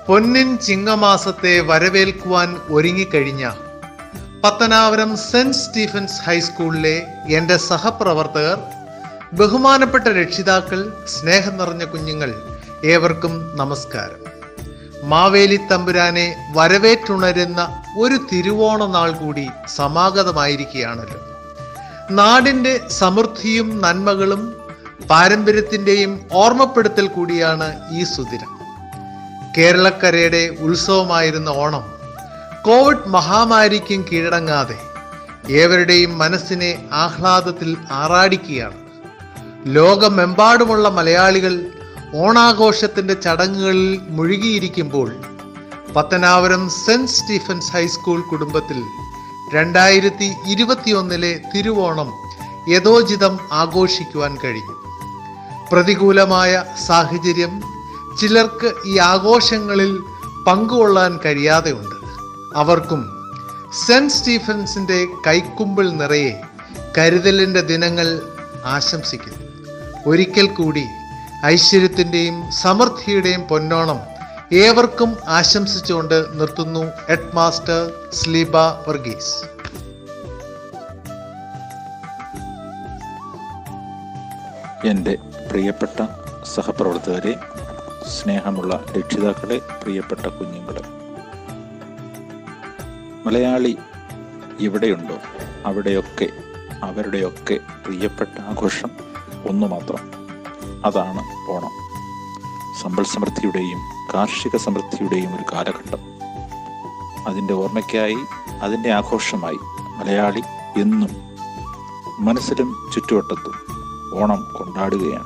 പൊന്നിൻ ചിങ്ങമാസത്തെ വരവേൽക്കുവാൻ ഒരുങ്ങിക്കഴിഞ്ഞ പത്തനാപുരം സെന്റ് സ്റ്റീഫൻസ് ഹൈസ്കൂളിലെ എൻ്റെ സഹപ്രവർത്തകർ, ബഹുമാനപ്പെട്ട രക്ഷിതാക്കൾ, സ്നേഹം നിറഞ്ഞ കുഞ്ഞുങ്ങൾ, ഏവർക്കും നമസ്കാരം. മാവേലി തമ്പുരാനെ വരവേറ്റുണരുന്ന ഒരു തിരുവോണ നാൾ കൂടി സമാഗതമായിരിക്കുകയാണല്ലോ. നാടിൻ്റെ സമൃദ്ധിയും നന്മകളും പാരമ്പര്യത്തിൻ്റെയും ഓർമ്മപ്പെടുത്തൽ കൂടിയാണ് ഈ സുദിനം. കേരളക്കരയുടെ ഉത്സവമായിരുന്ന ഓണം കോവിഡ് മഹാമാരിക്കും കീഴടങ്ങാതെ ഏവരുടെയും മനസ്സിനെ ആഹ്ലാദത്തിൽ ആറാടിക്കുകയാണ്. ലോകമെമ്പാടുമുള്ള മലയാളികൾ ഓണാഘോഷത്തിൻ്റെ ചടങ്ങുകളിൽ മുഴുകിയിരിക്കുമ്പോൾ പത്തനാപുരം സെന്റ് സ്റ്റീഫൻസ് ഹൈസ്കൂൾ കുടുംബത്തിൽ 2021 തിരുവോണം യഥോചിതം ആഘോഷിക്കുവാൻ കഴിഞ്ഞു. പ്രതികൂലമായ സാഹചര്യം ചിലർക്ക് ഈ ആഘോഷങ്ങളിൽ പങ്കുകൊള്ളാൻ കഴിയാതെയുണ്ട്. അവർക്കും സെന്റ് സ്റ്റീഫൻസിൻ്റെ കൈക്കുമ്പിൾ നിറയെ കരുതലിൻ്റെ ദിനങ്ങൾ ആശംസിക്കുന്നു. ഒരിക്കൽ കൂടി ഐശ്വര്യത്തിൻ്റെയും സമൃദ്ധിയുടെയും പൊന്നോണം ഏവർക്കും ആശംസിച്ചുകൊണ്ട് നിർത്തുന്നു. Head master Sleeba Varghese. എൻ്റെ പ്രിയപ്പെട്ട സഹപ്രവർത്തകരെ, സ്നേഹമുള്ള രക്ഷിതാക്കളെ, പ്രിയപ്പെട്ട കുഞ്ഞുങ്ങളെ, മലയാളി എവിടെയുണ്ടോ അവിടെയൊക്കെ അവരുടെയൊക്കെ പ്രിയപ്പെട്ട ആഘോഷം ഒന്നു മാത്രം. അതാണ് ഓണം. സമ്പൽ സമൃദ്ധിയുടെയും കാർഷിക സമൃദ്ധിയുടെയും ഒരു കാലഘട്ടം. അതിൻ്റെ ഓർമ്മയ്ക്കായി, അതിൻ്റെ ആഘോഷമായി മലയാളി എന്നും മനസ്സിലും ചുറ്റുവട്ടത്തും ഓണം കൊണ്ടാടുകയാണ്.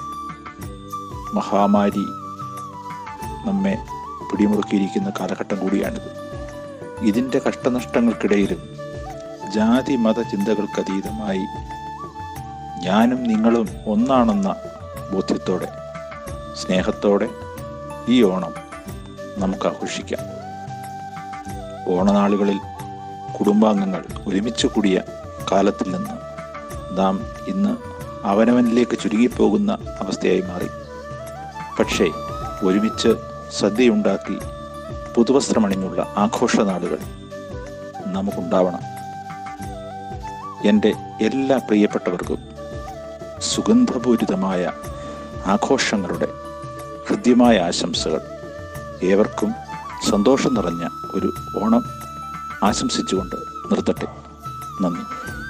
മഹാമാരി നമ്മെ പിടിമുറുക്കിയിരിക്കുന്ന കാലഘട്ടം കൂടിയാണിത്. ഇതിൻ്റെ കഷ്ടനഷ്ടങ്ങൾക്കിടയിലും ജാതി മത ചിന്തകൾക്കതീതമായി ഞാനും നിങ്ങളും ഒന്നാണെന്ന ബോധ്യത്തോടെ, സ്നേഹത്തോടെ ഈ ഓണം നമുക്ക് ആഘോഷിക്കാം. ഓണനാളുകളിൽ കുടുംബാംഗങ്ങൾ ഒരുമിച്ച് കൂടിയ കാലത്തിൽ നിന്ന് നാം ഇന്ന് അവനവനിലേക്ക് ചുരുങ്ങിപ്പോകുന്ന അവസ്ഥയായി മാറി. പക്ഷേ ഒരുമിച്ച് സദ്യയുണ്ടാക്കി പുതുവസ്ത്രമണിഞ്ഞുള്ള ആഘോഷനാളുകൾ നമുക്കുണ്ടാവണം. എൻ്റെ എല്ലാ പ്രിയപ്പെട്ടവർക്കും സുഗന്ധപൂരിതമായ ആഘോഷങ്ങളുടെ ഹൃദ്യമായ ആശംസകൾ. ഏവർക്കും സന്തോഷം നിറഞ്ഞ ഒരു ഓണം ആശംസിച്ചുകൊണ്ട് നിർത്തട്ടെ. നന്ദി.